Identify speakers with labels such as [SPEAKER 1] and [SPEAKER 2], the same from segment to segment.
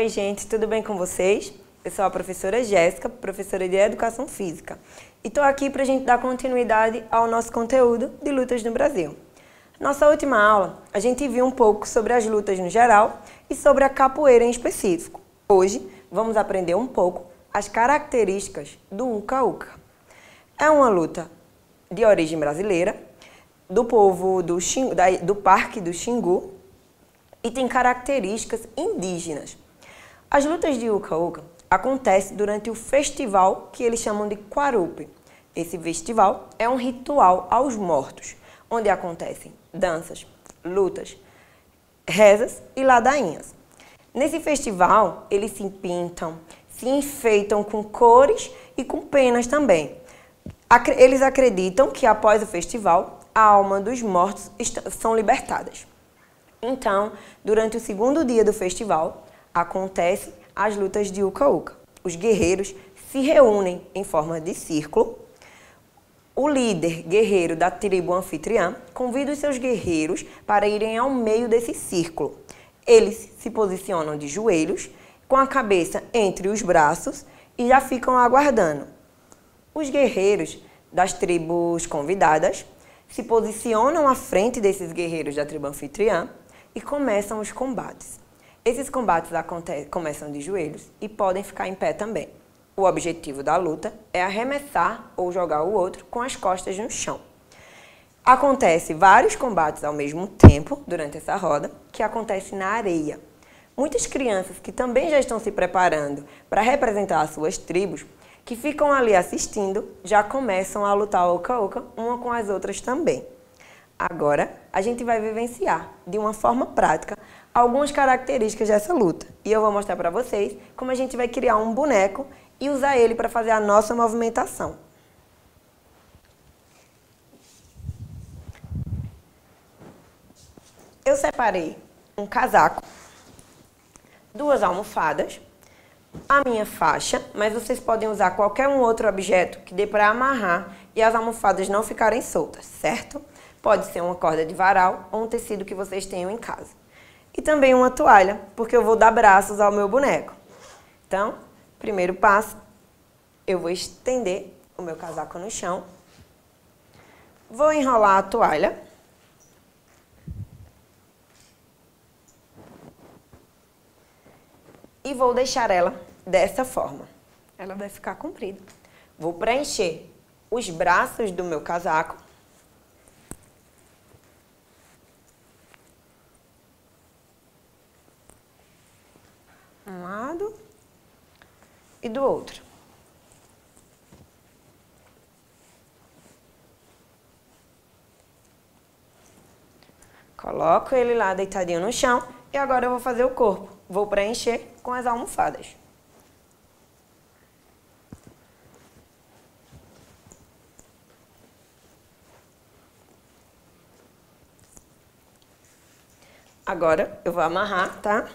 [SPEAKER 1] Oi, gente, tudo bem com vocês? Eu sou a professora Jéssica, professora de Educação Física, e estou aqui para a gente dar continuidade ao nosso conteúdo de lutas no Brasil. Nossa última aula, a gente viu um pouco sobre as lutas no geral e sobre a capoeira em específico. Hoje, vamos aprender um pouco as características do Uca-Uca. É uma luta de origem brasileira, do povo do Parque do Xingu, e tem características indígenas. As lutas de Uca-Uca acontecem durante o festival que eles chamam de Quarupi. Esse festival é um ritual aos mortos, onde acontecem danças, lutas, rezas e ladainhas. Nesse festival, eles se pintam, se enfeitam com cores e com penas também. Eles acreditam que após o festival, a alma dos mortos são libertadas. Então, durante o segundo dia do festival, acontecem as lutas de Uca-Uca. Os guerreiros se reúnem em forma de círculo. O líder guerreiro da tribo anfitriã convida os seus guerreiros para irem ao meio desse círculo. Eles se posicionam de joelhos, com a cabeça entre os braços e já ficam aguardando. Os guerreiros das tribos convidadas se posicionam à frente desses guerreiros da tribo anfitriã e começam os combates. Esses combates começam de joelhos e podem ficar em pé também. O objetivo da luta é arremessar ou jogar o outro com as costas no chão. Acontece vários combates ao mesmo tempo durante essa roda, que acontece na areia. Muitas crianças que também já estão se preparando para representar as suas tribos, que ficam ali assistindo, já começam a lutar Uca-Uca uma com as outras também. Agora, a gente vai vivenciar, de uma forma prática, algumas características dessa luta. E eu vou mostrar para vocês como a gente vai criar um boneco e usar ele para fazer a nossa movimentação. Eu separei um casaco, duas almofadas, a minha faixa, mas vocês podem usar qualquer outro objeto que dê para amarrar e as almofadas não ficarem soltas, certo? Pode ser uma corda de varal ou um tecido que vocês tenham em casa. E também uma toalha, porque eu vou dar braços ao meu boneco. Então, primeiro passo, eu vou estender o meu casaco no chão. Vou enrolar a toalha. E vou deixar ela dessa forma. Ela vai ficar comprida. Vou preencher os braços do meu casaco. Um lado e do outro. Coloco ele lá deitadinho no chão e agora eu vou fazer o corpo. Vou preencher com as almofadas. Agora eu vou amarrar, tá?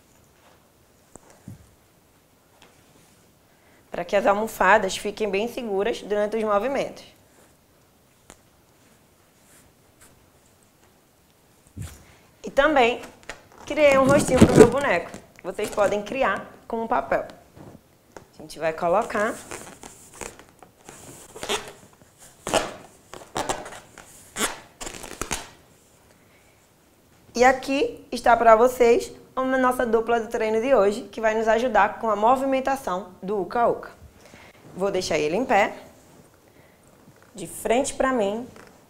[SPEAKER 1] Para que as almofadas fiquem bem seguras durante os movimentos. E também criei um rostinho para o meu boneco. Vocês podem criar com um papel. A gente vai colocar. E aqui está para vocês a nossa dupla do treino de hoje, que vai nos ajudar com a movimentação do Uca-Uca. Vou deixar ele em pé, de frente para mim,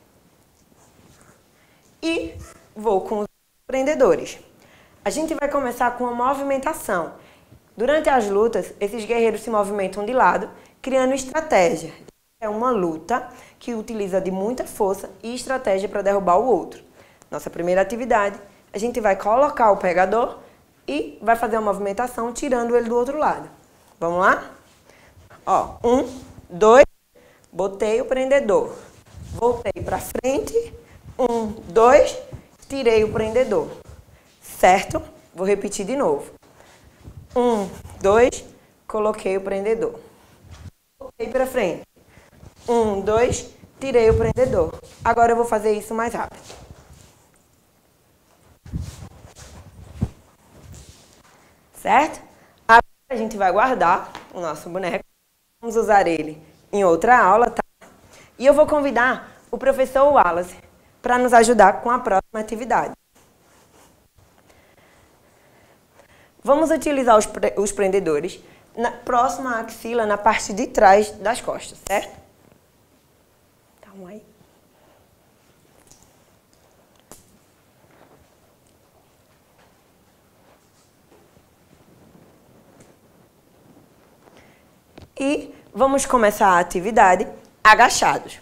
[SPEAKER 1] e vou com os prendedores. A gente vai começar com a movimentação. Durante as lutas, esses guerreiros se movimentam de lado, criando estratégia. É uma luta que utiliza de muita força e estratégia para derrubar o outro. Nossa primeira atividade, a gente vai colocar o pegador e vai fazer uma movimentação tirando ele do outro lado. Vamos lá? Ó, 1, 2, botei o prendedor. Voltei para frente, 1, 2, tirei o prendedor. Certo? Vou repetir de novo. 1, 2, coloquei o prendedor. Voltei para frente. 1, 2, tirei o prendedor. Agora eu vou fazer isso mais rápido. Certo? A gente vai guardar o nosso boneco. Vamos usar ele em outra aula, tá? E eu vou convidar o professor Wallace para nos ajudar com a próxima atividade. Vamos utilizar os prendedores na próxima axila, na parte de trás das costas, certo? Então, aí. E vamos começar a atividade agachados.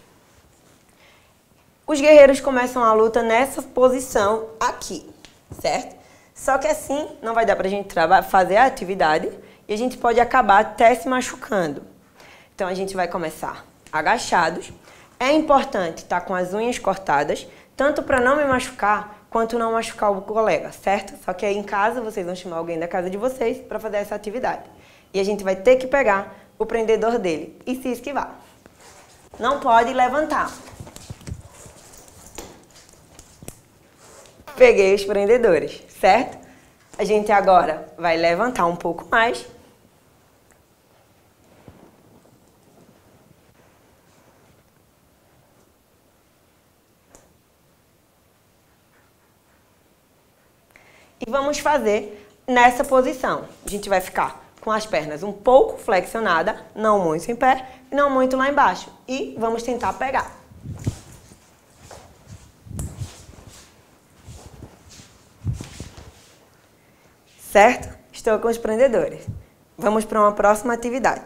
[SPEAKER 1] Os guerreiros começam a luta nessa posição aqui, certo? Só que assim não vai dar pra gente fazer a atividade e a gente pode acabar até se machucando. Então a gente vai começar agachados. É importante estar com as unhas cortadas, tanto para não me machucar, quanto não machucar o colega, certo? Só que aí em casa vocês vão chamar alguém da casa de vocês para fazer essa atividade. E a gente vai ter que pegar o prendedor dele e se esquivar. Não pode levantar. Peguei os prendedores, certo? A gente agora vai levantar um pouco mais. E vamos fazer nessa posição. A gente vai ficar com as pernas um pouco flexionadas, não muito em pé, não muito lá embaixo. E vamos tentar pegar. Certo? Estou com os prendedores. Vamos para uma próxima atividade.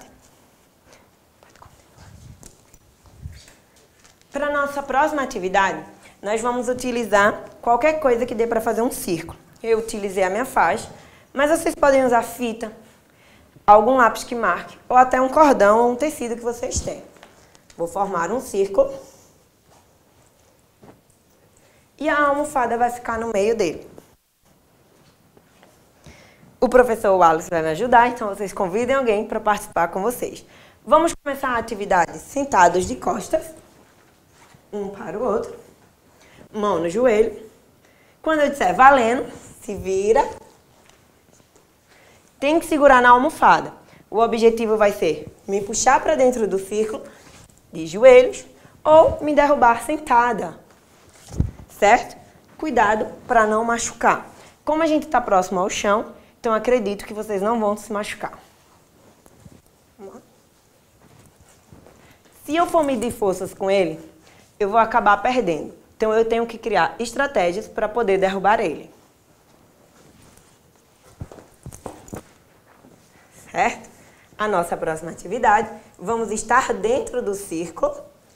[SPEAKER 1] Para a nossa próxima atividade, nós vamos utilizar qualquer coisa que dê para fazer um círculo. Eu utilizei a minha faixa, mas vocês podem usar fita, algum lápis que marque, ou até um cordão ou um tecido que vocês têm. Vou formar um círculo. E a almofada vai ficar no meio dele. O professor Wallace vai me ajudar, então vocês convidem alguém para participar com vocês. Vamos começar a atividade sentados de costas, um para o outro, mão no joelho. Quando eu disser valendo, se vira. Tem que segurar na almofada. O objetivo vai ser me puxar para dentro do círculo de joelhos ou me derrubar sentada, certo? Cuidado para não machucar. Como a gente está próximo ao chão, então acredito que vocês não vão se machucar. Vamos lá. Se eu for medir forças com ele, eu vou acabar perdendo. Então eu tenho que criar estratégias para poder derrubar ele. Certo? A nossa próxima atividade, vamos estar dentro do círculo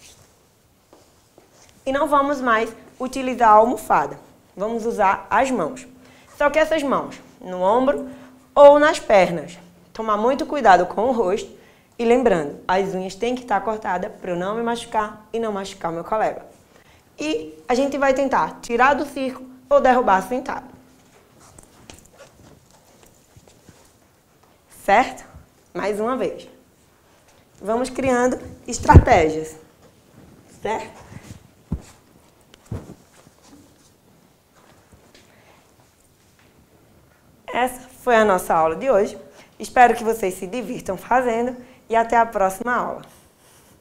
[SPEAKER 1] e não vamos mais utilizar a almofada. Vamos usar as mãos. Só que essas mãos no ombro ou nas pernas. Tomar muito cuidado com o rosto e lembrando, as unhas têm que estar cortadas para eu não me machucar e não machucar o meu colega. E a gente vai tentar tirar do círculo ou derrubar sentado. Certo? Mais uma vez. Vamos criando estratégias. Certo? Essa foi a nossa aula de hoje. Espero que vocês se divirtam fazendo e até a próxima aula.